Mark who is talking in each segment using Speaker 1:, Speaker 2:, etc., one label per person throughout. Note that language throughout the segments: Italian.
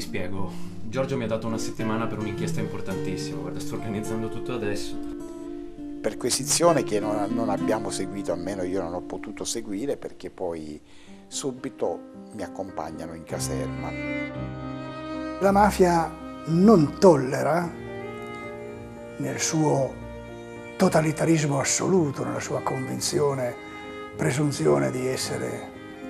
Speaker 1: Ti spiego. Giorgio mi ha dato una settimana per un'inchiesta importantissima. Guarda, sto organizzando tutto adesso.
Speaker 2: Perquisizione che non abbiamo seguito, almeno io non ho potuto seguire, perché poi subito mi accompagnano in caserma.
Speaker 3: La mafia non tollera, nel suo totalitarismo assoluto, nella sua convinzione, presunzione di essere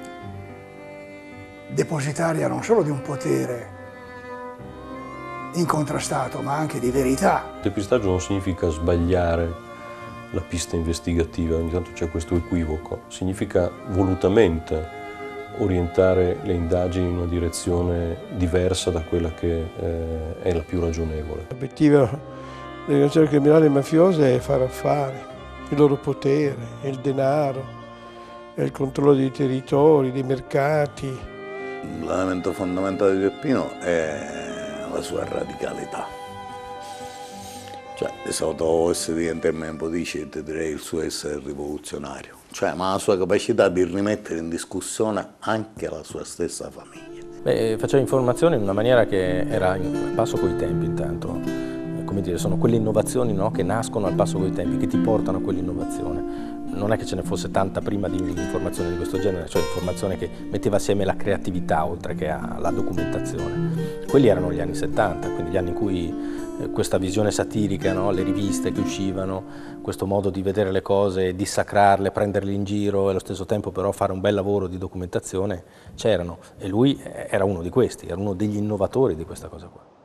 Speaker 3: depositaria non solo di un potere incontrastato, ma anche di verità.
Speaker 4: Il depistaggio non significa sbagliare la pista investigativa, ogni tanto c'è questo equivoco, significa volutamente orientare le indagini in una direzione diversa da quella che è la più ragionevole.
Speaker 5: L'obiettivo delle organizzazioni criminali mafiose è fare affari, il loro potere, il denaro, il controllo dei territori, dei mercati.
Speaker 6: L'elemento fondamentale di Peppino è la sua radicalità. Cioè, se lo dovessi dire in termini un po' di scelta, direi il suo essere rivoluzionario. Cioè, ma la sua capacità di rimettere in discussione anche la sua stessa famiglia.
Speaker 7: Faceva informazione in una maniera che era al passo coi tempi, intanto. Come dire, sono quelle innovazioni, no, che nascono al passo coi tempi, che ti portano a quell'innovazione. Non è che ce ne fosse tanta prima di informazione di questo genere, cioè informazione che metteva assieme la creatività oltre che la documentazione. Quelli erano gli anni 70, quindi gli anni in cui questa visione satirica, no, le riviste che uscivano, questo modo di vedere le cose, dissacrarle, prenderle in giro e allo stesso tempo però fare un bel lavoro di documentazione c'erano. E lui era uno di questi, era uno degli innovatori di questa cosa qua.